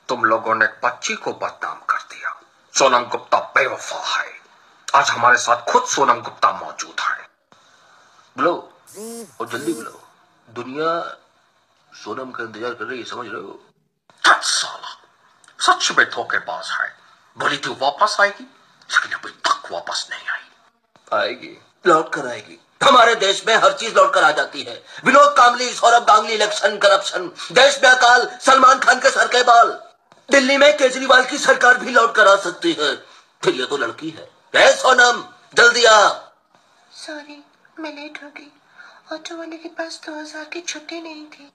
तुम लोगों ने एक बच्ची को बदनाम कर दिया। सोनम गुप्ता बेवफा है। आज हमारे साथ खुद सोनम गुप्ता मौजूद है। बुलाओ और जल्दी बुलाओ। दुनिया सोनम का इंतजार कर रही है, समझ रहे हो? साला सच में धोखेबाज है। बोली थी वापस आएगी, लेकिन अभी तक वापस नहीं आई। आएगी, लौट कर आएगी। हमारे देश में हर चीज लौट कर आ जाती है। विनोद कामली, सौरभ गांगली, इलेक्शन, करप्शन, देश में अकाल, सलमान खान के सर के बाल। दिल्ली में केजरीवाल की सरकार भी लौट कर आ सकती है। फिर ये तो लड़की है। ए सोनम, जल्दी आ। सॉरी, मैं लेट हो गई। ऑटो वाले के पास 2000 की छुट्टी नहीं थी।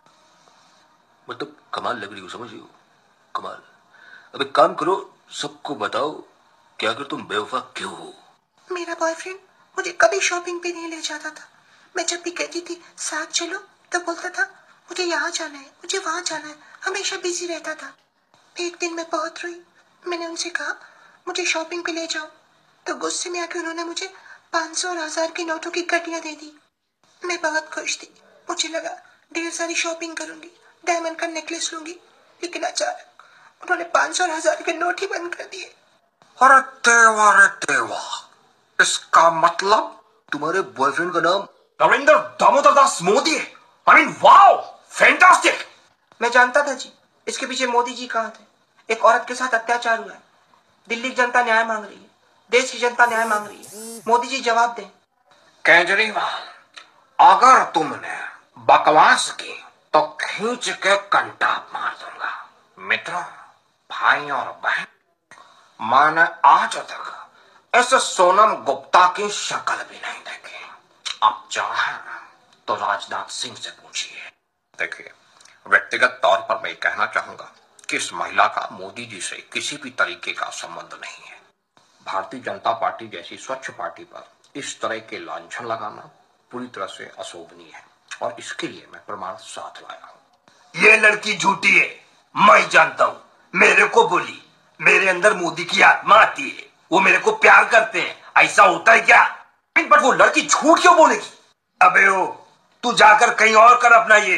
मतलब कमाल लग रही हो, समझ रही हो? कमाल। अब एक काम करो, सबको बताओ कि अगर तुम बेवफा क्यों हो। मेरा बॉयफ्रेंड मुझे कभी शॉपिंग पे नहीं ले जाता था। मैं जब भी कहती थी साथ चलो तो बोलता था मुझे यहाँ जाना है, मुझे वहां जाना है। हमेशा बिजी रहता था। एक दिन मैं बहुत रोई। मैंने उनसे कहा मुझे शॉपिंग पे ले जाओ, तो गुस्से में आके उन्होंने मुझे 500 और 1000 की नोटों की गड्डियां दे दी। मैं बहुत खुश थी। मुझे लगा ढेर सारी शॉपिंग करूंगी, डायमंड का नेकलेस लूंगी, लेकिन अचानक उन्होंने 500 और 1000 के नोट ही बंद कर दिए। अरे देवा, इसका मतलब तुम्हारे बॉयफ्रेंड का नाम नरेंद्र दामोदर दास मोदी है। I mean wow, fantastic. मैं जानता था जी, इसके पीछे मोदी जी का हाथ है। एक औरत के साथ अत्याचार हुआ है। दिल्ली की जनता न्याय मांग रही है, देश की जनता न्याय मांग रही है। मोदी जी जवाब दें। केजरीवाल, अगर तुमने बकवास की तो खींच के कंटा मार दूंगा। मित्रों, भाई और बहन, मैंने आज तक ऐसे सोनम गुप्ता की शक्ल भी नहीं देखी। आप चाहें तो राजनाथ सिंह से पूछिए। देखिए, व्यक्तिगत तौर पर मैं कहना चाहूंगा कि इस महिला का मोदी जी से किसी भी तरीके का संबंध नहीं है। भारतीय जनता पार्टी जैसी स्वच्छ पार्टी पर इस तरह के लांछन लगाना पूरी तरह से अशोभनीय है, और इसके लिए मैं प्रमाण साथ लाया हूं। ये लड़की झूठी है, मैं जानता हूं। मेरे को बोली मेरे अंदर मोदी की आत्मा आती है, वो मेरे को प्यार करते हैं। ऐसा होता है क्या? बट वो लड़की झूठ क्यों बोलेगी? अबे ओ, तू जाकर कहीं और कर अपना ये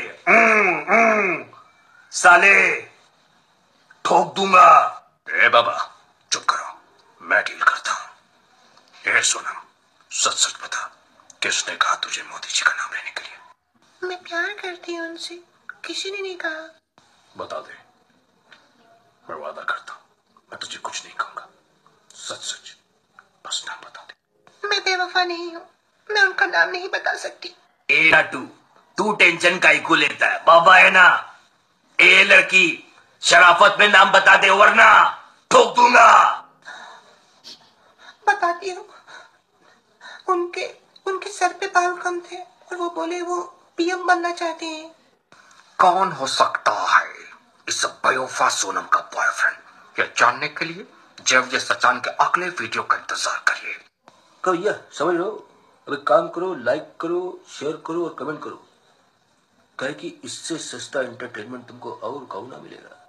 साले, ठोक दूंगा। ए बाबा, चुप करो, मैं डील करता हूं। ए सोनम, सच सच बता, किसने कहा तुझे मोदी जी का नाम लेने के लिए? मैं प्यार करती हूँ उनसे, किसी ने नहीं कहा। बता दे, मैं वादा करता हूं मैं तुझे कुछ नहीं कहूंगा। सच सच बस नाम बता दे। मैं बेवफा नहीं हूँ, मैं उनका नाम नहीं बता सकती। ए लाटू, तू टेंशन काहे को लेता है? बाबा है ना। ए लड़की, शराफत में नाम बता दे वरना ठोक दूंगा। बताती हूँ। उनके उनके सर पे बाल कम थे और वो बोले वो पीएम बनना चाहते हैं। कौन हो सकता है इस बेवफा सोनम का बॉयफ्रेंड? यह जानने के लिए जय विजय सचान के अगले वीडियो का इंतजार करिए। कब भैया, समझ रहे हो? अब एक काम करो, लाइक करो, शेयर करो और कमेंट करो। कहे कि इससे सस्ता एंटरटेनमेंट तुमको और कहूं ना मिलेगा।